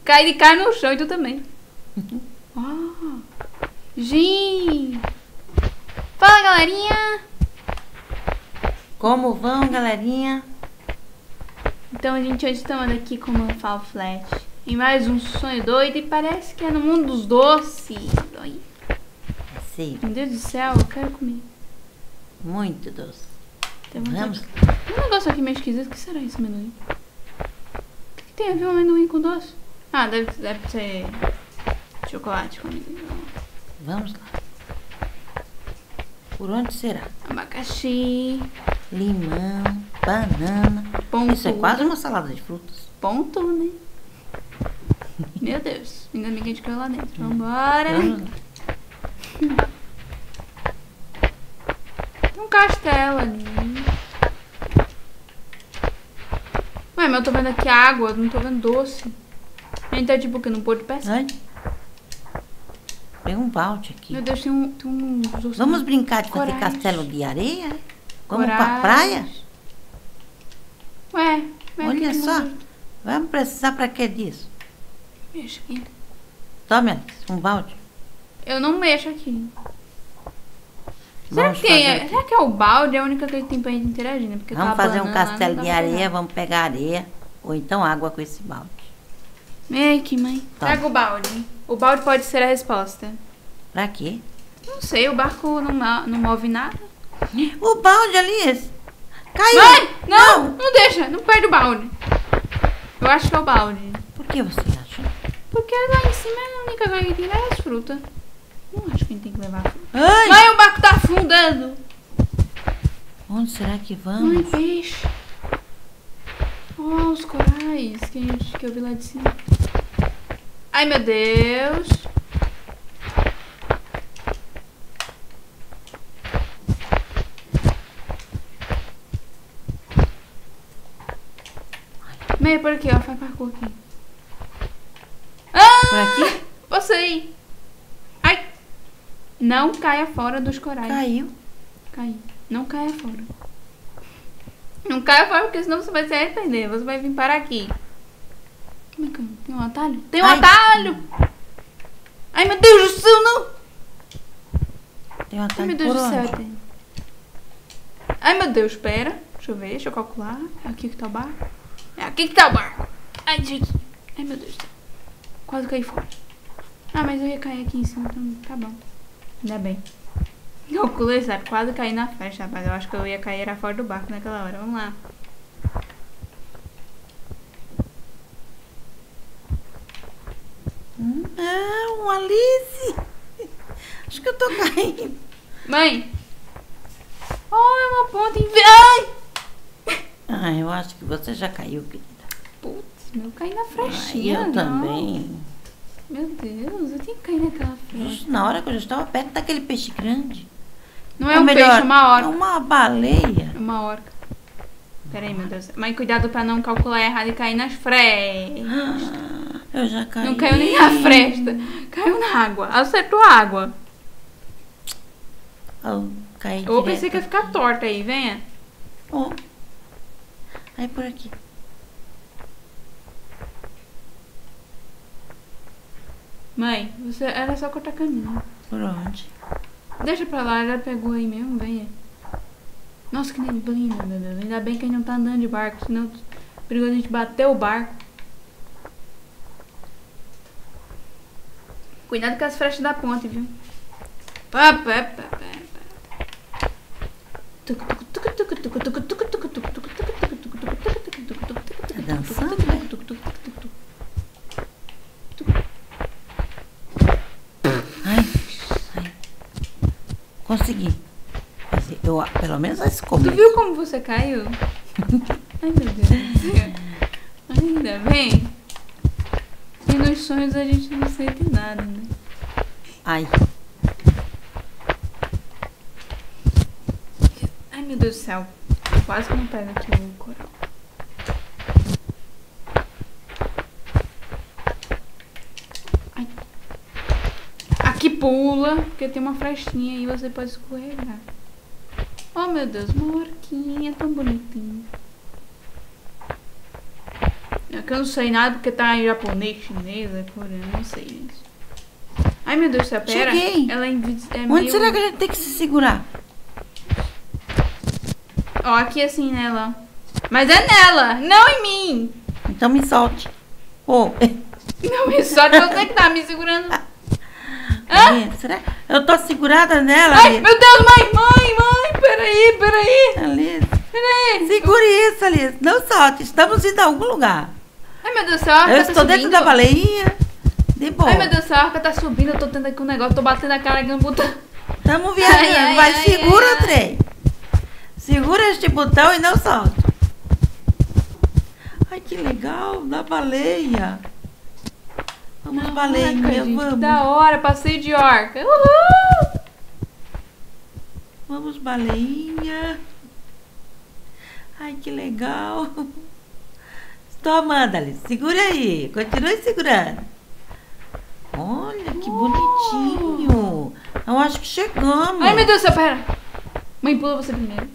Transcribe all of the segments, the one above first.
Cai de cara no chão e tu também. Oh. Gente. Fala, galerinha. Como vão, galerinha? Então, gente, hoje estamos aqui com o Fall Flat em mais um sonho doido e parece que é no mundo dos doces. Oi. Sim. Meu Deus do céu, eu quero comer. Muito doce. Vamos? Tem um negócio aqui meio esquisito. O que será esse amendoim? O que tem a ver um amendoim com doce? Ah, deve ser chocolate com amendoim. Vamos lá. Por onde será? Abacaxi. Limão, banana. Pão Isso é tudo. quase uma salada de frutas. Ponto, né? Meu Deus. Ainda bem que a gente caiu lá dentro. Vambora. Vamos lá. Tem um castelo ali. Ué, mas eu tô vendo aqui água, não tô vendo doce. A gente tá tipo que não pôde pescar. Ai. Tem um balde aqui. Meu Deus, tem um doce. Vamos brincar de fazer Corais. castelo de areia? Vamos pra Corais. praia? Ué, mas Olha aqui só. não- Vamos precisar pra que disso? Mexa aqui. Tome, Alice, um balde. Eu não mexo aqui. Será Vamos que, tem, fazer aqui. será que é o balde? É a única que tem pra gente interagir, né? Porque Vamos aquela fazer um banana lá castelo não de dá pra areia, pegar. vamos pegar areia ou então água com esse balde. Ei, que mãe. Tá. Pega o balde. O balde pode ser a resposta. Pra quê? Não sei, o barco não move nada. O balde, Alice! Caiu! Mãe! Não deixa, não perde o balde. Eu acho que é o balde. Por que você acha? Porque lá em cima a única coisa que tem é as frutas. Não acho que a gente tem que levar fruta. Ai! Mãe, o barco tá afundando. Onde será que Mãe, vamos? peixe. Oh, os corais que eu vi lá de cima. Ai, meu Deus. Mãe, por aqui, ó. Faz parkour aqui. Ah! Por aqui? Posso ir. Ai. Não caia fora dos corais. Caiu. Cai. Não caia fora. Não caia fora, porque senão você vai se arrepender. Você vai vir parar aqui. Como é que tem um atalho? Tem um Ai. atalho! Ai, meu Deus do céu, não! Tem uma Ai, meu Deus do céu. Tem. Ai, meu Deus, espera. Deixa eu ver, deixa eu calcular. É aqui que tá o barco? É aqui que tá o barco. Ai, gente. Ai, meu Deus do céu. Quase caí fora. Ah, mas eu ia cair aqui em cima, então tá bom. Ainda bem. Calculei, sabe? Quase caí na festa, rapaz. Eu acho que eu ia cair era fora do barco naquela hora. Vamos lá. Não, Alice! Acho que eu tô caindo. Mãe! Oh, é uma ponta em... Ai! Ah, eu acho que você já caiu, querida. Putz, meu, eu caí na Ai, frechinha. eu não. também. Meu Deus, eu tenho que cair naquela frecha. Justo na hora que eu já estava perto daquele peixe grande. Não é Ou um melhor, peixe, é uma É orca. uma baleia. É uma orca. Pera aí, meu Deus. Mãe, cuidado pra não calcular errado e cair nas frestas. Ah, eu já caí. Não caiu nem na fresta. Caiu na água. Acertou a água. Oh, caí Eu direto. pensei que ia ficar torta aí, venha. Oh. Aí por aqui. Mãe, era só cortar caminho. Por onde? Deixa pra lá, já pegou aí mesmo, venha. Nossa, que neblina, meu Deus. Ainda bem que a gente não tá andando de barco, senão é perigoso a gente bater o barco. Cuidado com as frestas da ponte, viu? Pá, pá, pá, pá, pá. Tá dançando, né? Ai. Consegui. Eu, pelo menos esse Tu começo. viu como você caiu? Ai, meu Deus do céu. Ainda bem. E nos sonhos a gente não sente nada, né? Ai. Ai, meu Deus do céu. Quase que não pega aqui o coral. Ai. Aqui pula, porque tem uma frestinha e você pode escorregar. Oh, meu Deus, uma orquinha tão bonitinha. É que eu não sei nada porque tá em japonês, chinês, coreano, não sei, gente. Ai, meu Deus do céu, pera. Cheguei. Ela é Onde meio... será que a gente tem que se segurar? Ó, aqui assim nela. Mas é nela, não em mim. Então me solte. Ô, Não, me só você que tá me segurando. será? Eu tô segurada nela, Ai, Alice. meu Deus, mãe, peraí. Alice. Peraí. Segure isso, Alice. Não solte. Estamos indo a algum lugar. Ai, meu Deus do céu, a arca Eu tá estou dentro subindo. da baleinha. De boa. Ai, meu Deus do céu, a arca tá subindo, eu tô tendo aqui um negócio, tô batendo a cara aqui no botão. Estamos viajando. Ai, Vai, ai, segura ai, o trem. Segura este botão e não solte. Ai, que legal. Na baleia. Vamos, baleinha, Arca, gente, que vamos. da hora, passeio de orca. Uhul! Vamos, baleinha. Ai, que legal. Estou amando, Alice. Segura aí. Continue segurando. Olha, que bonitinho. Eu acho que chegamos. Ai, meu Deus do céu, pera. Mãe, pula você primeiro.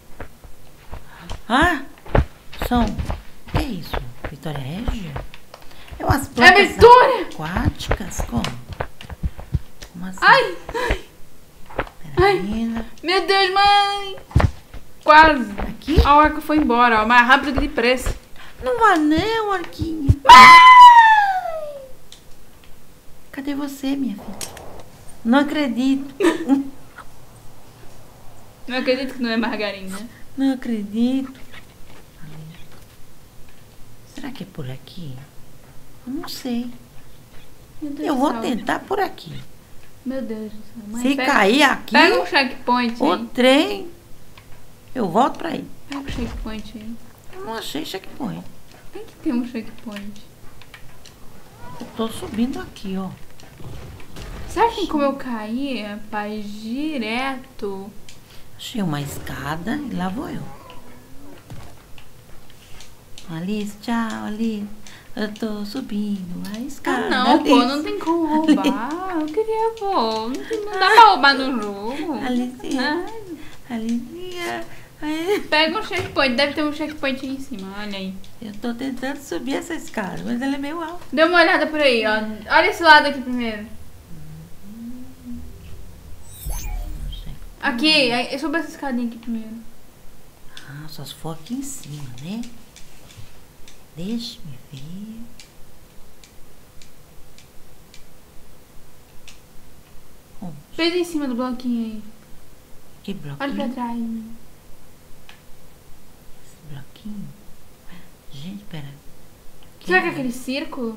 Ah, são... O que é isso? Vitória Régia? É umas É plantas Vitória! aquáticas? Como? Como assim? Ai, Peraí. meu Deus, mãe. Quase. Aqui? A orca foi embora, ó, mais rápido que depressa. Não vai não, Arquinha. Mãe! Cadê você, minha filha? Não acredito. Não acredito que não é margarina. Não acredito. Será que é por aqui? Eu não sei. Meu Deus Eu do vou céu. tentar por aqui. Meu Deus do céu. Mãe, Se pega, cair aqui, pega um checkpoint o aí. trem, eu volto pra aí. Pega um checkpoint aí. Eu não achei checkpoint. Tem que ter um checkpoint. Eu tô subindo aqui, ó. Será que como eu caí, rapaz, direto? Achei uma escada e lá vou eu. Alice, tchau, Alice. Eu tô subindo a escada. Ah, não, pô, Alice. não tem como roubar. Eu queria, pô. Não dá pra roubar no jogo. Alice, Ai, Alice. Ai, pega um checkpoint, deve ter um checkpoint aí em cima, olha aí. eu tô tentando subir essa escada, mas ela é meio alta. Dê uma olhada por aí, ó. Olha esse lado aqui primeiro. Aqui, suba essa escadinha aqui primeiro. Ah, só se for aqui em cima, né? Deixa-me ver. Bom, Fez em cima do bloquinho aí. que bloquinho? Olha pra trás. Esse bloquinho? Gente, pera. Será que é aquele círculo?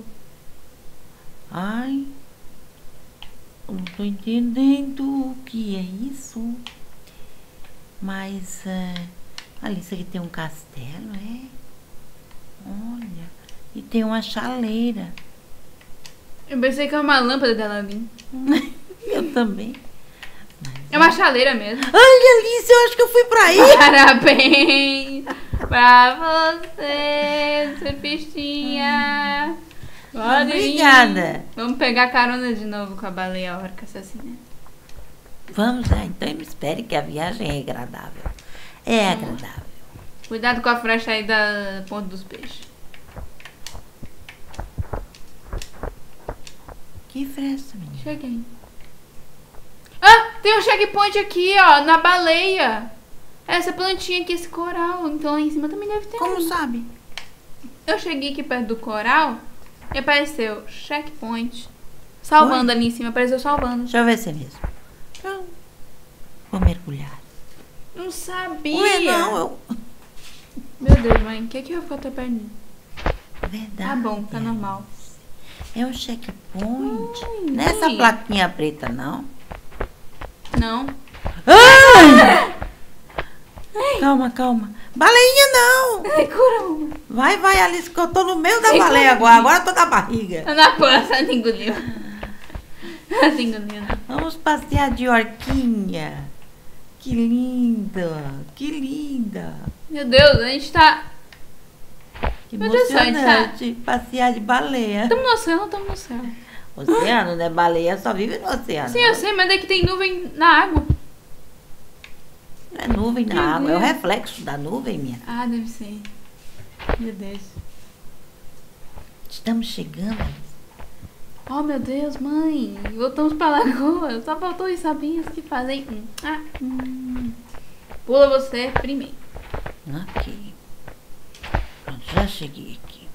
Ai, eu não tô entendendo o que é isso. Mas, ali, isso aqui tem um castelo, é? Olha, e tem uma chaleira. Eu pensei que era uma lâmpada dela ali. Eu também. É uma chaleira mesmo. Ai, Alice, eu acho que eu fui pra aí. Parabéns pra você, surfistinha. Pode vir. Obrigada. Vamos pegar carona de novo com a baleia orca assassina. Vamos lá, então me espere que a viagem é agradável. É agradável. Cuidado com a frecha aí da ponta dos peixes. Que fresta, menina. Cheguei. Ah, tem um checkpoint aqui, ó, na baleia. Essa plantinha aqui, esse coral. Então lá em cima também deve ter. Como um. sabe? Eu cheguei aqui perto do coral e apareceu checkpoint. Salvando ali em cima, apareceu salvando. Deixa eu ver se é mesmo. Então, vou mergulhar. Não sabia. Ué, não, eu... Meu Deus, mãe, o que eu vou perto de mim? Verdade. Tá bom, tá normal. É um checkpoint. Ai, Nessa sim. plaquinha preta, não. Não. Ai! Calma, calma. Baleinha, não. Segura uma. Vai, Alice, que eu tô no meio da Segura. baleia agora. Agora eu tô na barriga. Tá na pança, ela engoliu. Ela engoliu. Vamos passear de orquinha. Que linda, que linda. Meu Deus, a gente tá... Que Meu Deus do céu, a gente emocionante passear de baleia. Estamos no oceano, estamos no céu. Oceano, né? Baleia só vive no oceano. Sim, eu sei, mas daqui tem nuvem na água. Não é nuvem Meu na água, é o Deus. reflexo da nuvem, minha. Ah, deve ser. Meu Deus. Estamos chegando, Alice. Oh, meu Deus, mãe. Voltamos pra lagoa. Só faltou os sabinhos que fazem... Pula você primeiro. Ok. Pronto, já cheguei aqui.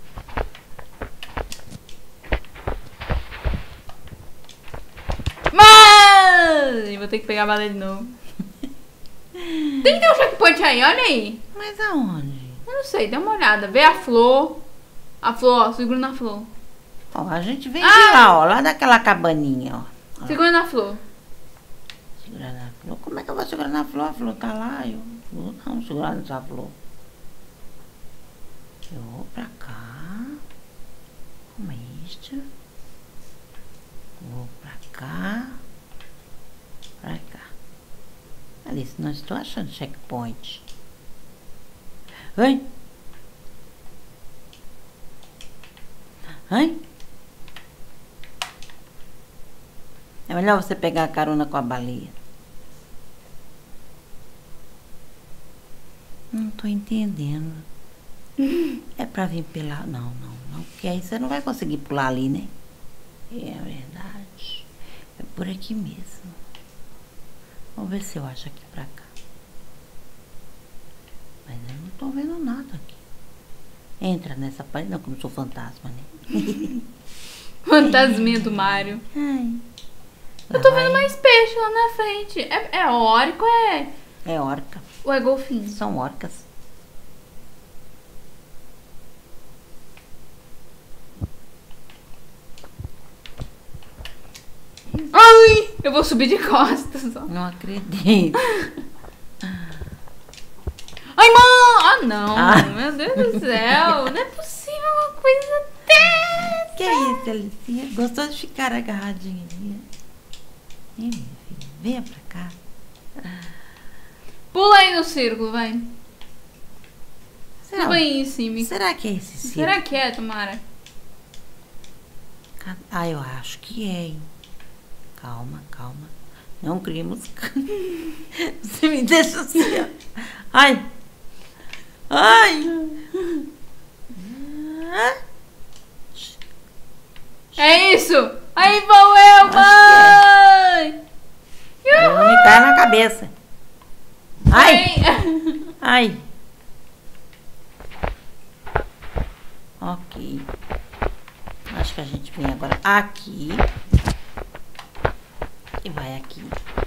Mãe! Vou ter que pegar a baleia de novo. Tem que ter um checkpoint aí, olha aí. Mas aonde? Eu não sei, dá uma olhada. Vê a flor. A flor, ó, segura na flor. Ó, a gente vem de lá, ó, lá daquela cabaninha, ó. Segura na flor. Segurar na flor? Como é que eu vou segurar na flor? A flor tá lá, eu vou não segurar nessa flor. Eu vou pra cá. Como é isto? Vou pra cá. Pra cá. Alice, não estou achando checkpoint. Ai! Ai! É melhor você pegar a carona com a baleia. Não tô entendendo. É pra vir pela... Não. Porque aí você não vai conseguir pular ali, né? É verdade. É por aqui mesmo. Vamos ver se eu acho aqui pra cá. Mas eu não tô vendo nada aqui. Entra nessa parede. Não, como sou fantasma, né? Fantasminha do Mario. Ai. Eu tô vendo mais peixe lá na frente. É orca É orca. ou é golfinho? São orcas. Ai! Eu vou subir de costas, ó. Não acredito. Ai, mãe! Ah, não. Ah. Meu Deus do céu. Não é possível uma coisa dessa. Que é isso, Alicinha? Gostou de ficar agarradinha ali? Minha filha, venha pra cá. Pula aí no círculo, vai. Será, Suba aí em cima. será que é esse círculo? Será que é, Tomara? Ah, eu acho que é, hein? Calma. Não crie música. Você me deixa assim, ó. Ai! É isso! Aí vou eu, Acho mãe! Não me cai na cabeça. Ai! Ai. Ai! Ok. Acho que a gente vem agora aqui. E vai aqui.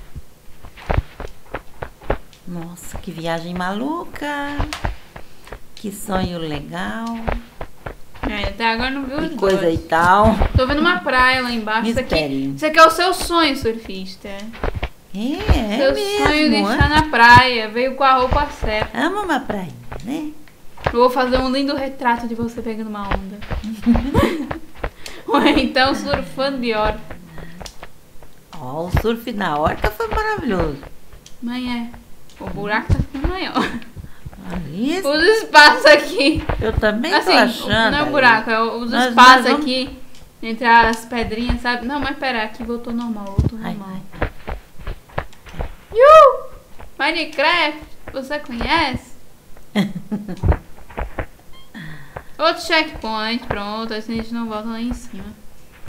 Nossa, que viagem maluca. Que sonho legal. Até agora não viu os Que coisa dois. e tal. Tô vendo uma praia lá embaixo. Mistério. Isso aqui é o seu sonho, surfista. É Seu mesmo. sonho de estar na praia. Veio com a roupa certa. Ama uma praia, né? Eu vou fazer um lindo retrato de você pegando uma onda. Ou então surfando de hora. Ó, o surf na orca foi maravilhoso. Mãe, o buraco tá ficando maior. Alice, Os espaços aqui. eu também Assim, tô achando. não é o Alice. buraco, é os Nós espaços vamos- aqui. Entre as pedrinhas, sabe? Não, mas pera, aqui voltou normal, voltou Ai, normal. ai. Minecraft, você conhece? Outro checkpoint, pronto, assim a gente não volta lá em cima.